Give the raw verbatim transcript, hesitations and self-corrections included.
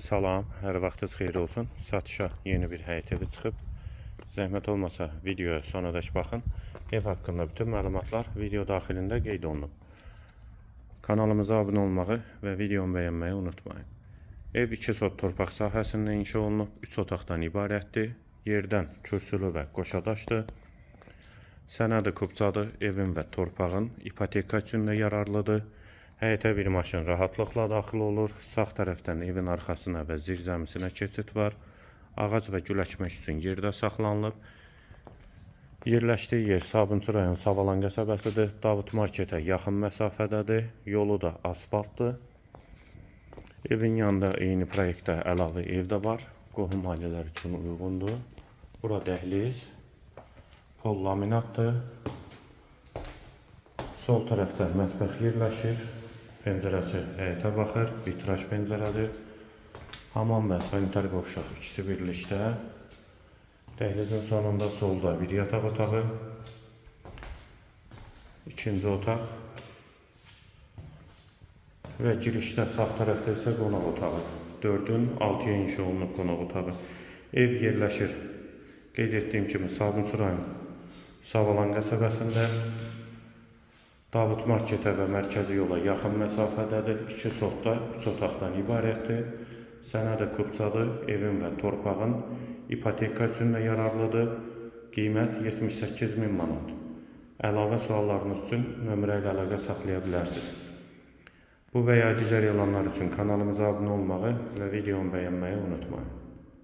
Salam, hər vaxtınız xeyir olsun. Satışa yeni bir həyət evi çıxıb. Zəhmət olmasa videoya sonadək baxın. Ev haqqında bütün məlumatlar video daxilində qeyd olunub. Kanalımıza abunə olmağı və videomu bəyənməyi unutmayın. Ev iki sot torpaq sahəsində inşa olunub, üç otaqdan ibarətdir. Yerdən kürsülü və qoşadaşdır. Sənədi kubcadır, evin və torpağın ipoteka üçün də yararlıdır. Həyətə bir maşın rahatlıqla daxil olur. Sağ tərəfdən evin arxasına və zirzəmisinə keçid var. Ağac və gül əkmək üçün yerdə saxlanılıb. Yerləşdiyi yer Sabunçu rayon Savalan qəsəbəsidir. Davut marketə yaxın məsafədədir. Yolu da asfaltdır. Evin yanında eyni proyektdə əlavə ev də var. Qohum ailələr üçün uyğundur. Bura dəhliz. Pol laminatdır. Sol tərəfdə mətbəx yerləşir. Pəncərəsi həyətə baxır, vitraj pəncərədir. Hamam və sanitar qovşaq ikisi birlikdə. Dəhlizin sonunda solda bir yataq otağı, ikinci otaq və girişdə sağ tərəfdə isə qonaq otağı. dördün altıya inşa olunub qonaq otağı. Ev yerləşir, qeyd etdiyim kimi Sabunçu rayon Savalan qəsəbəsində. Davut marketə və mərkəzi yola yaxın məsafədədir. iki sotda üç otaqdan ibarətdir. Sənədi kubcadır. Evin və torpağın ipoteka üçün də yararlıdır. Qiymət yetmiş səkkiz min manat. Əlavə suallarınız üçün nömrə ilə əlaqə saxlaya bilərsiniz. Bu və ya digər elanlar üçün kanalımıza abunə olmağı və videomu bəyənməyi unutmayın.